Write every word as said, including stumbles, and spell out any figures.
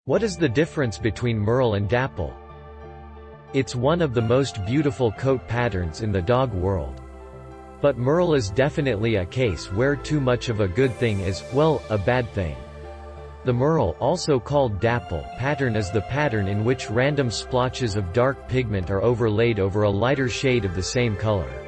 What is the difference between Merle and dapple? It's one of the most beautiful coat patterns in the dog world. But Merle is definitely a case where too much of a good thing is, well, a bad thing. The Merle, also called dapple, pattern is the pattern in which random splotches of dark pigment are overlaid over a lighter shade of the same color.